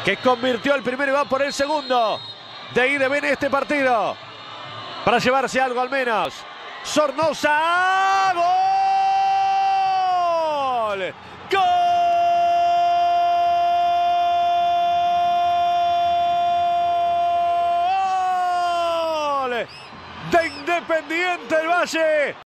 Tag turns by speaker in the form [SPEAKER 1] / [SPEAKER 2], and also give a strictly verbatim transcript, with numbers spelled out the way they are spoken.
[SPEAKER 1] que convirtió el primero y va por el segundo. De ahí de viene este partido. Para llevarse algo al menos. Sornosa. ¡Gol! ¡Gol! De Independiente del Valle.